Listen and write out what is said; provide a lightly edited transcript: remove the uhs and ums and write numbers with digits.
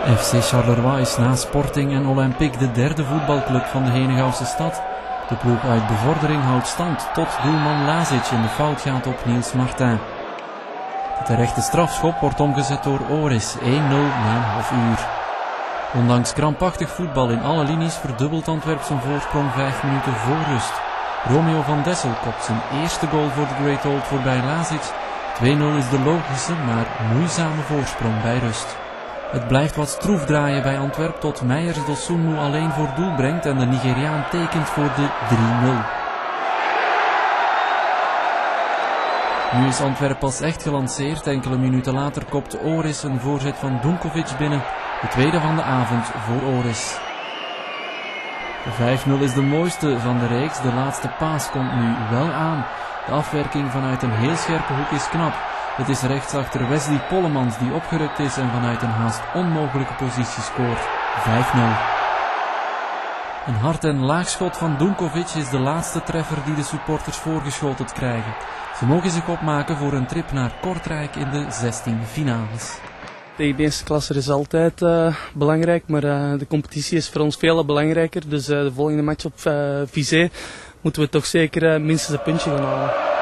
FC Charleroi is na Sporting en Olympique de derde voetbalclub van de Henegouwse stad. De ploeg uit bevordering houdt stand tot doelman Lazic in de fout gaat op Niels Martin. De terechte strafschop wordt omgezet door Oris, 1-0 na een half uur. Ondanks krampachtig voetbal in alle linies verdubbelt Antwerp zijn voorsprong 5 minuten voor rust. Romeo van Dessel kopt zijn eerste goal voor de Great Old voorbij Lazic. 2-0 is de logische, maar moeizame voorsprong bij rust. Het blijft wat stroef draaien bij Antwerp tot Meijers Dosunmu alleen voor doel brengt en de Nigeriaan tekent voor de 3-0. Nu is Antwerp pas echt gelanceerd. Enkele minuten later kopt Oris een voorzet van Dunkovic binnen. De tweede van de avond voor Oris. De 5-0 is de mooiste van de reeks. De laatste paas komt nu wel aan. De afwerking vanuit een heel scherpe hoek is knap. Het is rechtsachter Wesley Pollemans die opgerukt is en vanuit een haast onmogelijke positie scoort. 5-0. Een hard en laag schot van Dunkovic is de laatste treffer die de supporters voorgeschoteld krijgen. Ze mogen zich opmaken voor een trip naar Kortrijk in de 16e finales. Tegen de eerste klasser is altijd belangrijk, maar de competitie is voor ons veel belangrijker. Dus de volgende match op Vizé moeten we toch zeker minstens een puntje gaan halen.